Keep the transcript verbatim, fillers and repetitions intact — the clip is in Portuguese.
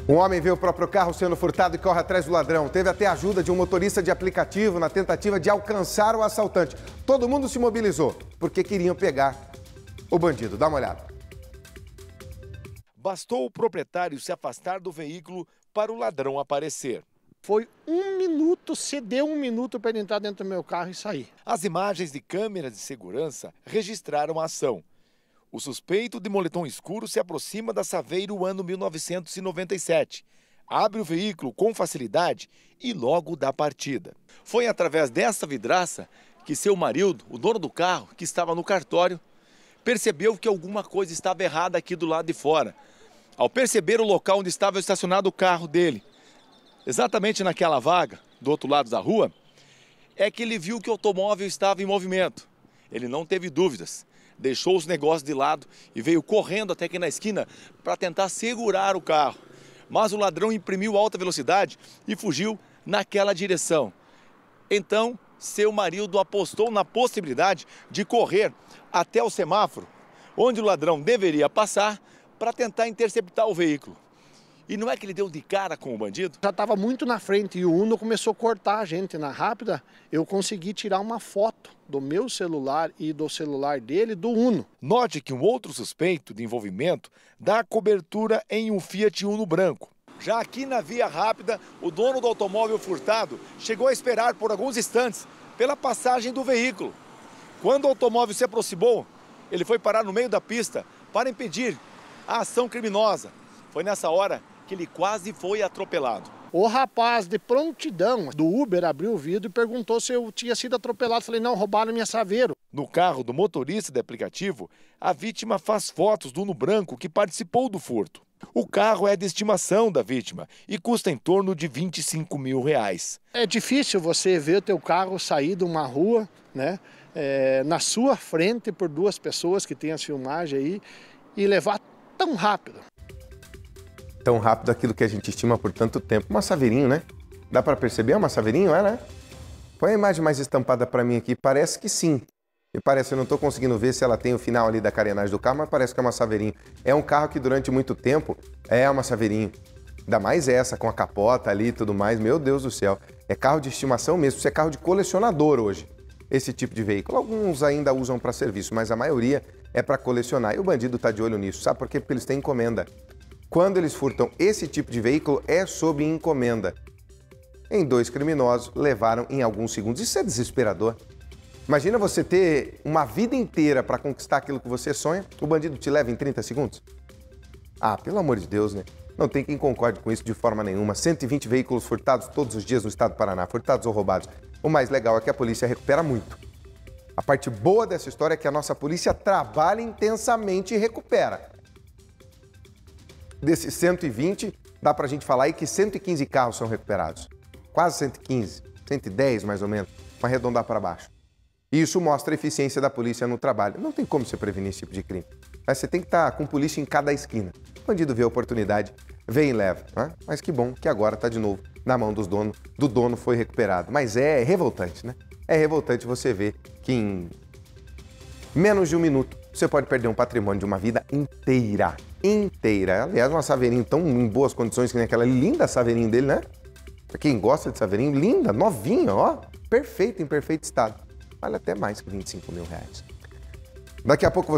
Um homem vê o próprio carro sendo furtado e corre atrás do ladrão. Teve até a ajuda de um motorista de aplicativo na tentativa de alcançar o assaltante. Todo mundo se mobilizou porque queriam pegar o bandido. Dá uma olhada. Bastou o proprietário se afastar do veículo para o ladrão aparecer. Foi um minuto, cedeu um minuto para ele entrar dentro do meu carro e sair. As imagens de câmeras de segurança registraram a ação. O suspeito de moletom escuro se aproxima da Saveiro ano mil novecentos e noventa e sete. Abre o veículo com facilidade e logo dá partida. Foi através dessa vidraça que seu marido, o dono do carro, que estava no cartório, percebeu que alguma coisa estava errada aqui do lado de fora. Ao perceber o local onde estava estacionado o carro dele, exatamente naquela vaga, do outro lado da rua, é que ele viu que o automóvel estava em movimento. Ele não teve dúvidas. Deixou os negócios de lado e veio correndo até aqui na esquina para tentar segurar o carro. Mas o ladrão imprimiu alta velocidade e fugiu naquela direção. Então, seu marido apostou na possibilidade de correr até o semáforo, onde o ladrão deveria passar para tentar interceptar o veículo. E não é que ele deu de cara com o bandido? Já estava muito na frente e o Uno começou a cortar a gente. Na rápida, eu consegui tirar uma foto do meu celular e do celular dele do Uno. Note que um outro suspeito de envolvimento dá cobertura em um Fiat Uno branco. Já aqui na via rápida, o dono do automóvel furtado chegou a esperar por alguns instantes pela passagem do veículo. Quando o automóvel se aproximou, ele foi parar no meio da pista para impedir a ação criminosa. Foi nessa hora que ele quase foi atropelado. O rapaz de prontidão do Uber abriu o vidro e perguntou se eu tinha sido atropelado. Falei, não, roubaram minha Saveiro. No carro do motorista de aplicativo, a vítima faz fotos do Uno branco que participou do furto. O carro é de estimação da vítima e custa em torno de vinte e cinco mil reais. É difícil você ver o teu carro sair de uma rua, né, é, na sua frente por duas pessoas que tem as filmagens aí e levar tão rápido. Tão rápido aquilo que a gente estima por tanto tempo. Uma Saveirinho, né? Dá para perceber? É uma Saveirinho, é, né? Põe a imagem mais estampada para mim aqui. Parece que sim. E parece, eu não estou conseguindo ver se ela tem o final ali da carenagem do carro, mas parece que é uma Saveirinho. É um carro que durante muito tempo é uma Saveirinho. Ainda mais essa, com a capota ali e tudo mais. Meu Deus do céu. É carro de estimação mesmo. Isso é carro de colecionador hoje. Esse tipo de veículo. Alguns ainda usam para serviço, mas a maioria é para colecionar. E o bandido está de olho nisso. Sabe por quê? Porque eles têm encomenda. Quando eles furtam esse tipo de veículo, é sob encomenda. Em dois criminosos, levaram em alguns segundos. Isso é desesperador. Imagina você ter uma vida inteira para conquistar aquilo que você sonha, o bandido te leva em trinta segundos? Ah, pelo amor de Deus, né? Não tem quem concorde com isso de forma nenhuma. cento e vinte veículos furtados todos os dias no estado do Paraná, furtados ou roubados. O mais legal é que a polícia recupera muito. A parte boa dessa história é que a nossa polícia trabalha intensamente e recupera. Desses cento e vinte, dá pra gente falar aí que cento e quinze carros são recuperados. Quase cento e quinze, cento e dez mais ou menos, para arredondar para baixo. E isso mostra a eficiência da polícia no trabalho. Não tem como você prevenir esse tipo de crime. Mas você tem que estar com polícia em cada esquina. O bandido vê a oportunidade, vem e leva. Né? Mas que bom que agora está de novo na mão dos donos, do dono foi recuperado. Mas é revoltante, né? É revoltante você ver que em menos de um minuto você pode perder um patrimônio de uma vida inteira. Inteira. Aliás, uma Saveirinho tão em boas condições que nem aquela linda Saveirinho dele, né? Pra quem gosta de Saveirinho, linda, novinha, ó. Perfeita, em perfeito estado. Vale até mais que vinte e cinco mil reais. Daqui a pouco você